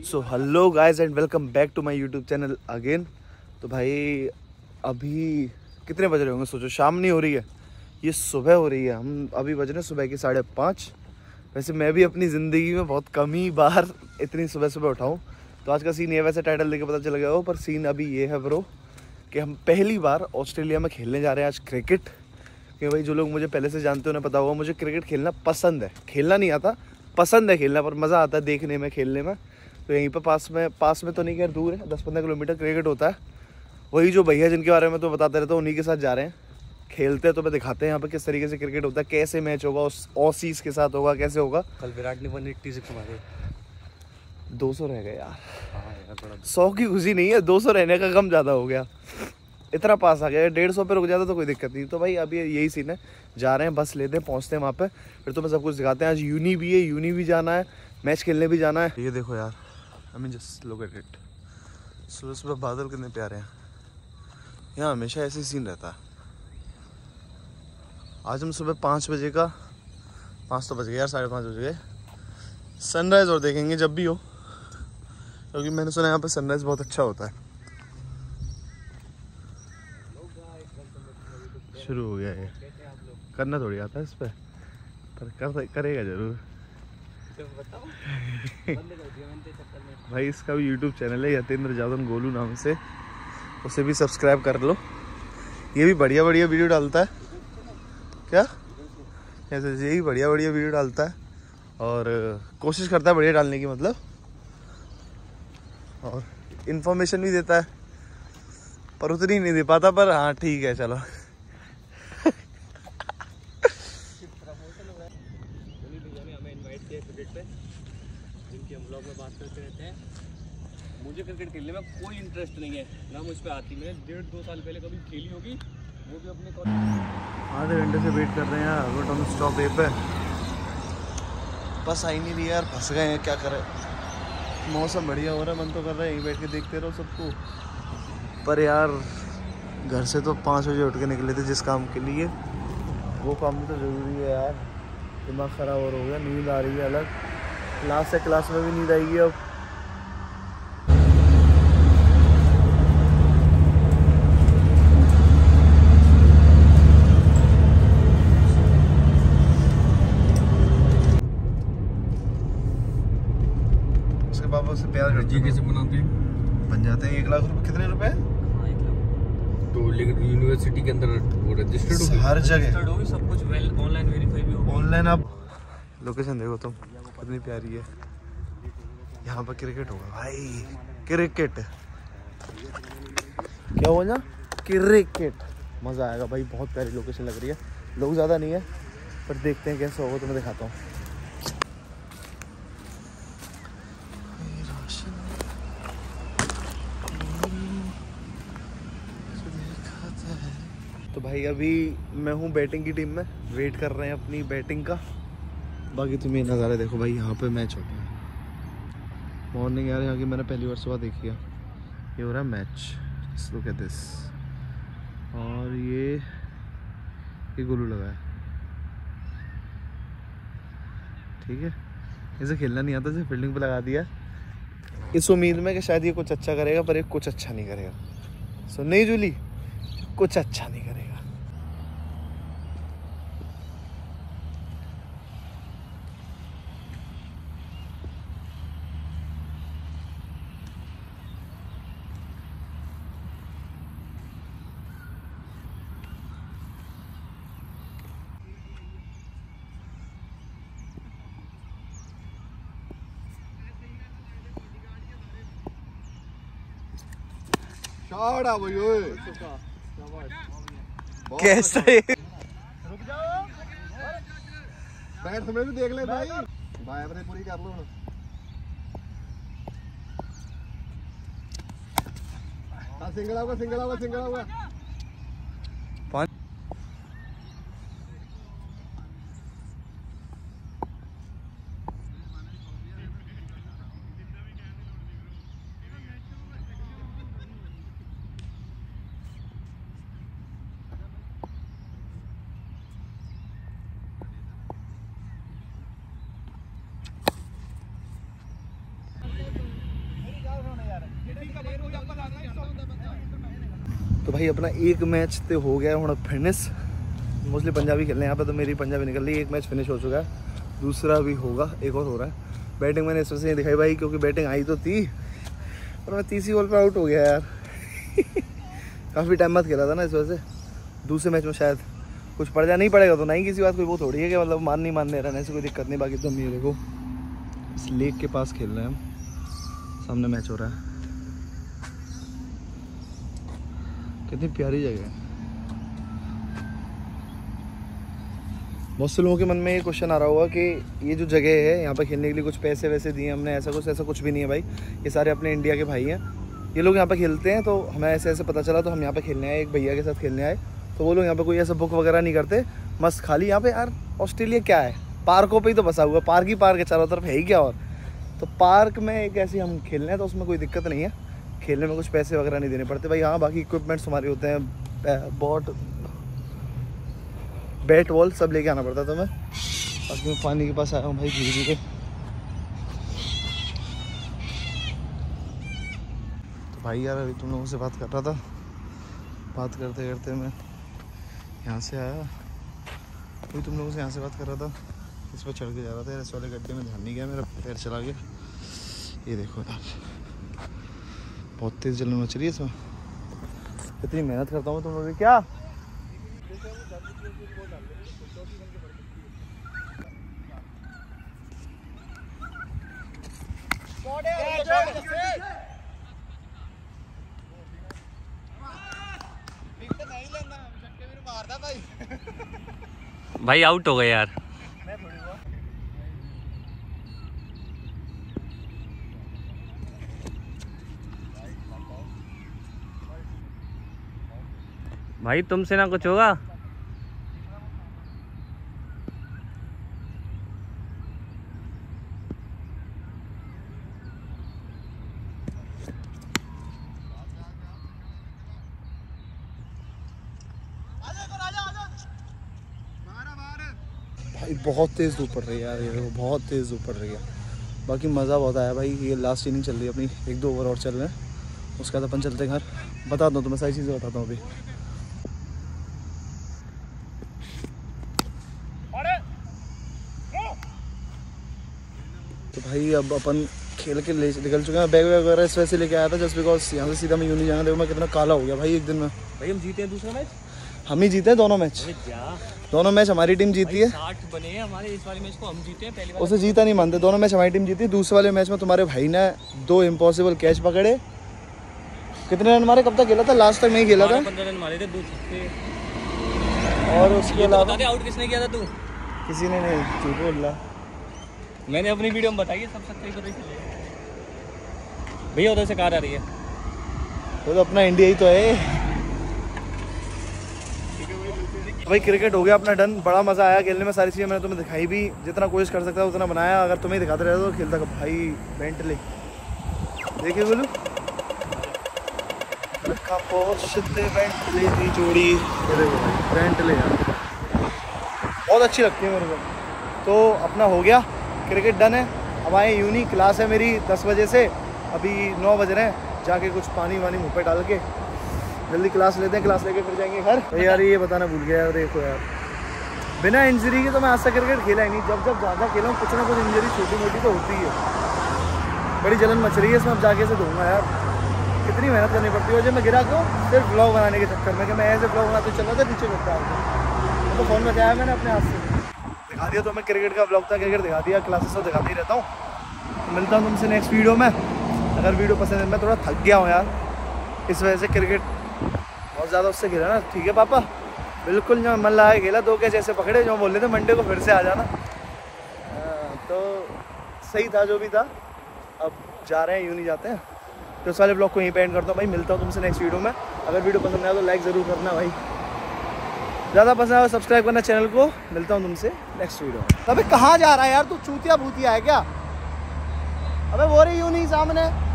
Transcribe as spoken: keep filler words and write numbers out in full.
So hello guys and welcome back to my YouTube channel again. तो भाई अभी कितने बज रहे होंगे, सोचो शाम नहीं हो रही है, ये सुबह हो रही है। हम अभी बज रहे हैं सुबह की साढ़े पाँच। वैसे मैं भी अपनी ज़िंदगी में बहुत कम ही बार इतनी सुबह सुबह उठाऊँ। तो आज का सीन ये, वैसे टाइटल देके पता चल गया हो, पर सीन अभी ये है ब्रो कि हम पहली बार ऑस्ट्रेलिया में खेलने जा रहे हैं आज क्रिकेट। कि भाई जो लोग मुझे पहले से जानते हो उन्हें पता होगा मुझे क्रिकेट खेलना पसंद है। खेलना नहीं आता, पसंद है खेलना, पर मज़ा आता है देखने में, खेलने में। तो यहीं पे पास में पास में तो नहीं, खैर दूर है, दस पंद्रह किलोमीटर क्रिकेट होता है। वही जो भैया जिनके बारे में तो बताते रहते हो उन्हीं के साथ जा रहे हैं। खेलते हैं तो मैं दिखाते हैं यहाँ पे किस तरीके से क्रिकेट होता है, कैसे मैच होगा, ऑसीज के साथ होगा, कैसे होगा। कल विराट ने वन एट्टी सिक्स मारे, दो सौ रह गए यार। हाँ यार थोड़ा सौ की खुशी नहीं है, दो सौ रहने का गम ज़्यादा हो गया। इतना पास आ गया, डेढ़ सौ पे रुक जाता तो कोई दिक्कत नहीं। तो भाई अभी यही सीन है, जा रहे हैं, बस लेते हैं, पहुँचते हैं वहाँ पे, फिर तो मैं सब कुछ दिखाते हैं। आज यूनी भी है, यूनी भी जाना है, मैच खेलने भी जाना है। ये देखो यार, I mean just look at it. सुबह सुबह बादल कितने प्यारे हैं। यहाँ हमेशा ऐसे सीन रहता है। आज हम सुबह पाँच बजे का, पाँच तो बज गए यार, साढ़े पाँच बज गए, सनराइज़ और देखेंगे जब भी हो, क्योंकि मैंने सुना यहाँ पे सनराइज़ बहुत अच्छा होता है। शुरू हो गया ये, करना थोड़ी आता है इस पर, पर कर करेगा जरूर। भाई इसका भी यूट्यूब चैनल है यतेंद्र जादन गोलू नाम से, उसे भी सब्सक्राइब कर लो। ये भी बढ़िया बढ़िया वीडियो डालता है। क्या कैसे, यही बढ़िया बढ़िया वीडियो डालता है और कोशिश करता है बढ़िया डालने की, मतलब, और इन्फॉर्मेशन भी देता है, पर उतनी नहीं दे पाता, पर हाँ ठीक है चलो। जिनकी हम ब्लॉग में बात करते रहते हैं। मुझे क्रिकेट खेलने में कोई इंटरेस्ट नहीं है, ना मुझ पर आती। मैंने डेढ़ दो साल पहले कभी खेली होगी, वो भी अपने आधे घंटे से वेट कर रहे हैं यार, बट हम स्टॉप ए पे, बस आई नहीं रही यार, फंस गए हैं, क्या करें। मौसम बढ़िया हो रहा है, मन तो कर रहा है यहीं बैठ के देखते रहो सबको, पर यार घर से तो पाँच बजे उठ के निकले थे जिस काम के लिए, वो काम भी तो ज़रूरी है यार। दिमाग ख़राब और हो गया, नींद आ रही है अलग, क्लास से क्लास में भी नींद आएगी अब। उसके पापा उससे प्यार करते हैं। कैसे बनाते हैं, बन जाते हैं। एक लाख रुपए, कितने रुपए? तो लेकिन यूनिवर्सिटी के अंदर वो रजिस्टर्ड होगी, हर जगह होगी, सब कुछ वेल ऑनलाइन वेरीफाई भी होगा। ऑनलाइन। आप लोकेशन देखो तुम, कितनी प्यारी है। यहाँ पर क्रिकेट होगा भाई, क्रिकेट, क्या हुआ ना, क्रिकेट, मज़ा आएगा भाई। बहुत प्यारी लोकेशन लग रही है, लोग ज़्यादा नहीं है, पर देखते हैं कैसे होगा, तुम्हें दिखाता हूँ। तो भाई अभी मैं हूँ बैटिंग की टीम में, वेट कर रहे हैं अपनी बैटिंग का। बाकी तुम ये नज़ारा देखो भाई, यहाँ पे मैच होता है मॉर्निंग यार, यहाँ की मैंने पहली बार सुबह देखी है। ये हो रहा है मैच, लुक एट दिस, और ये ये गोलू लगा है, ठीक है। इसे खेलना नहीं आता, इसे फील्डिंग पे लगा दिया, इस उम्मीद में कि शायद ये कुछ अच्छा करेगा, पर ये कुछ अच्छा नहीं करेगा। सो नहीं जूली, कुछ अच्छा नहीं करेगा। कैसा है? रुक जाओ, बैट तुम्हें भी देख ले भाई, भाई अपने पूरी कर लो। सिंगल होगा, सिंगल होगा, सिंगल होगा। तो भाई अपना एक मैच तो हो गया हूँ फिनिश। मोस्टली पंजाबी खेलने यहाँ पे, तो मेरी पंजाबी निकल रही है। एक मैच फिनिश हो चुका है, दूसरा भी होगा, एक और हो रहा है। बैटिंग मैंने इस वजह से नहीं दिखाई भाई, क्योंकि बैटिंग आई तो थी और मैं तीसरी बॉल पे आउट हो गया यार। काफ़ी टाइम बाद खेला था ना, इस वजह से दूसरे मैच में शायद कुछ पड़ जाए। नहीं पड़ेगा तो नहीं, किसी बात कोई वो थोड़ी है कि मतलब मान नहीं मान रहने से कोई दिक्कत नहीं। बाकी तो हम ये देखो इस लेक के पास खेल रहे हैं हम, सामने मैच हो रहा है। कितनी प्यारी जगह है। बहुत से लोगों के मन में ये क्वेश्चन आ रहा होगा कि ये जो जगह है यहाँ पे खेलने के लिए कुछ पैसे वैसे दिए हमने, ऐसा कुछ ऐसा कुछ भी नहीं है भाई। ये सारे अपने इंडिया के भाई हैं, ये लोग यहाँ पे खेलते हैं। तो हमें ऐसे ऐसे पता चला तो हम यहाँ पे खेलने आए, एक भैया के साथ खेलने आए। तो वो लोग यहाँ पे कोई ऐसा बुक वगैरह नहीं करते, मस्त खाली यहाँ पे। यार ऑस्ट्रेलिया क्या है, पार्कों पे ही तो बसा हुआ है, पार्क ही पार्क है चारों तरफ, है ही क्या। और तो पार्क में एक ऐसे हम खेलने हैं तो उसमें कोई दिक्कत नहीं है, खेलने में कुछ पैसे वगैरह नहीं देने पड़ते भाई। हाँ बाकी इक्विपमेंट्स हमारे होते हैं, बॉट बैट बॉल सब लेके आना पड़ता था। मैं बाकी मैं पानी के पास आया हूँ भाई धीरे धीरे। तो भाई यार अभी तुम लोगों से बात कर रहा था, बात करते करते मैं यहाँ से आया। अभी तुम लोगों से यहाँ से बात कर रहा था, इस पर चढ़ के जा रहा था। इस वाले गड्ढे में ध्यान नहीं गया, मेरा पैर चला गया। ये देखो यार बहुत तेज़ जलन मच रही है इसमें। इतनी मेहनत करता हूँ तुम लोग क्या। भाई आउट हो गए यार। भाई तुमसे ना कुछ होगा। भाई बहुत तेज़ धूप पड़ रही है यार, ये देखो बहुत तेज़ धूप पड़ रही है। बाकी मज़ा बहुत आया भाई। ये लास्ट इनिंग चल रही है अपनी, एक दो ओवर और चल रहे हैं, उसके बाद अपन चलते हैं घर। बता दो तुम्हें सारी चीज़ें बताता हूँ अभी। तो भाई अब अपन खेल के ले निकल चुके हैं। बैग वगैरह इस वजह से लेके आया था जस्ट बिकॉज यहाँ से सीधा मैं यूँ नहीं जाना। देखो मैं कितना काला हो गया भाई एक दिन में। भाई हम जीते हैं दूसरा मैच, हम ही जीते हैं दोनों मैच। दोनों मैच हमारी टीम जीती है। साठ बने हैं हमारे, इस वाले मैच को हम जीते हैं, पहले वाले उसे जीता नहीं मानते, दोनों मैच हमारी टीम जीती। दूसरे वाले मैच में तुम्हारे भाई ने दो इम्पॉसिबल कैच पकड़े। कितने रन मारे, कब तक खेला था, लास्ट तक नहीं खेला था। पंद्रह रन मारे थे, दो छक्के। और उसके अलावा आउट किसने किया था? तू? किसी ने नहीं, झूठ बोल रहा। मैंने अपनी वीडियो में बताई है सब छक्के को देख ले। भैया उधर से कार आ रही है, वो तो अपना इंडिया ही तो है भाई। क्रिकेट हो गया अपना डन, बड़ा मज़ा आया खेलने में। सारी चीज़ें मैंने तुम्हें दिखाई भी, जितना कोशिश कर सकता उतना बनाया। अगर तुम्हें दिखाते रहते तो खेलता कब भाई। बेंटले देखिए बोलू रखा पोस्ट बेंटले की जोड़ी, बेंटले यार बहुत अच्छी लगती है मेरे को। तो अपना हो गया, क्रिकेट डन है। हमारे यूनी क्लास है मेरी दस बजे से, अभी नौ बज रहे हैं। जाके कुछ पानी वानी मुँह पे डाल के जल्दी क्लास लेते हैं, क्लास लेके फिर जाएंगे घर। तो यार ये बताना भूल गया यार, देखो यार बिना इंजरी के तो मैं आज तक क्रिकेट खेला ही नहीं। जब जब ज़्यादा खेला हूँ कुछ ना कुछ इंजरी छोटी मोटी तो होती है। बड़ी जलन मच रही है इसमें, अब जाके से धोऊंगा यार। कितनी मेहनत करनी पड़ती है। जब मैं गिरा क्यों, सिर्फ ब्लॉग बनाने के चक्कर में, कि मैं ऐसे ब्लॉग बनाते चल रहा था नीचे लगता है। तो फ़ोन में क्या है मैंने अपने हाथ से दिखा दिया। तो मैं क्रिकेट का ब्लॉग था, क्रिकेट दिखा दिया, क्लासेस तो दिखाते ही रहता हूँ। तो मिलता हूँ तुमसे नेक्स्ट वीडियो में। अगर वीडियो पसंद है, मैं थोड़ा थक गया हूँ यार इस वजह से, क्रिकेट बहुत ज़्यादा उससे खेला ना। ठीक है पापा, बिल्कुल जो मन लगा खेला, दो कैच ऐसे पकड़े जो बोल रहे थे मंडे को फिर से आ जाना। तो सही था जो भी था, अब जा रहे हैं, यूँ नहीं जाते हैं। तो उस वाले ब्लॉग को यहीं पे एंड करता हूँ भाई। मिलता हूँ तुमसे नेक्स्ट वीडियो में। अगर वीडियो पसंद आया तो लाइक ज़रूर करना भाई, ज़्यादा पसंद आया सब्सक्राइब करना चैनल को। मिलता हूँ तुमसे नेक्स्ट वीडियो में। अबे कहाँ जा रहा है यार तू, चूतिया भूतिया है क्या? अबे वो रही यूँ नहीं सामने।